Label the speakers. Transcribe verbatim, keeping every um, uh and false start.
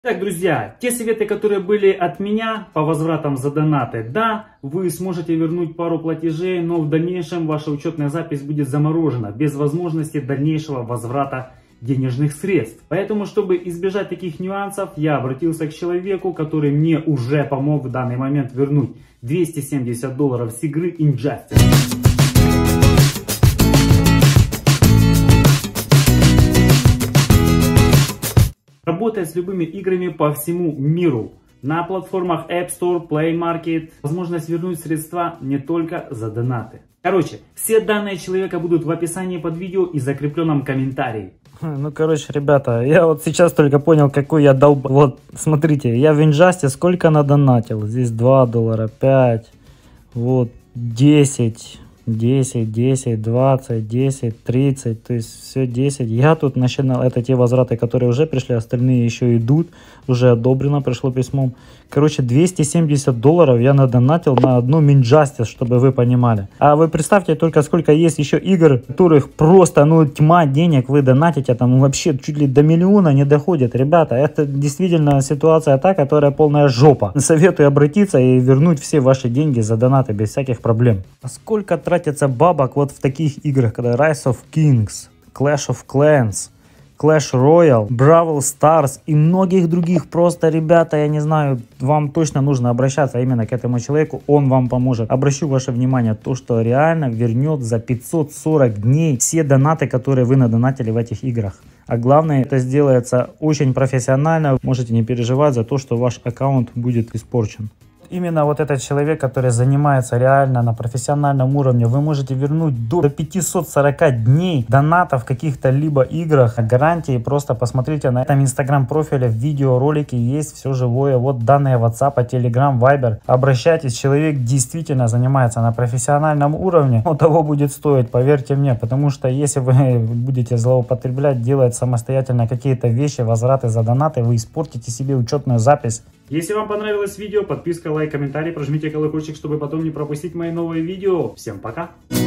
Speaker 1: Так, друзья, те советы, которые были от меня по возвратам за донаты, да, вы сможете вернуть пару платежей, но в дальнейшем ваша учетная запись будет заморожена, без возможности дальнейшего возврата денежных средств. Поэтому, чтобы избежать таких нюансов, я обратился к человеку, который мне уже помог в данный момент вернуть двести семьдесят долларов с игры Injustice. Работает с любыми играми по всему миру. На платформах App Store, Play Market. Возможность вернуть средства не только за донаты. Короче, все данные человека будут в описании под видео и закрепленном комментарии.
Speaker 2: Ну, короче, ребята, я вот сейчас только понял, какой я долб... Вот, смотрите, я в Injustice сколько надонатил? Здесь два доллара, пять, вот, десять... десять, десять, двадцать, десять, тридцать, то есть все десять. Я тут начинал, это те возвраты, которые уже пришли, остальные еще идут, уже одобрено, пришло письмом. Короче, двести семьдесят долларов я надонатил на одну Injustice, чтобы вы понимали. А вы представьте только, сколько есть еще игр, которых просто, ну, тьма денег вы донатите, там вообще чуть ли до миллиона не доходит. Ребята, это действительно ситуация та, которая полная жопа. Советую обратиться и вернуть все ваши деньги за донаты без всяких проблем. А сколько тратится бабок вот в таких играх, когда Rise of Kings, Clash of Clans, Clash Royale, Brawl Stars и многих других. Просто, ребята, я не знаю, вам точно нужно обращаться именно к этому человеку, он вам поможет. Обращу ваше внимание, то, что реально вернет за пятьсот сорок дней все донаты, которые вы надонатили в этих играх. А главное, это сделается очень профессионально, можете не переживать за то, что ваш аккаунт будет испорчен. Именно вот этот человек, который занимается реально на профессиональном уровне, вы можете вернуть до пятисот сорока дней донатов в каких-то либо играх. Гарантии просто посмотрите на этом инстаграм профиле, в видеоролике есть все живое. Вот данные WhatsApp, Telegram, Viber. Обращайтесь, человек действительно занимается на профессиональном уровне. У того будет стоить, поверьте мне, потому что если вы будете злоупотреблять, делать самостоятельно какие-то вещи, возвраты за донаты, вы испортите себе учетную запись.
Speaker 1: Если вам понравилось видео, подписка, лайк, комментарий, прожмите колокольчик, чтобы потом не пропустить мои новые видео. Всем пока!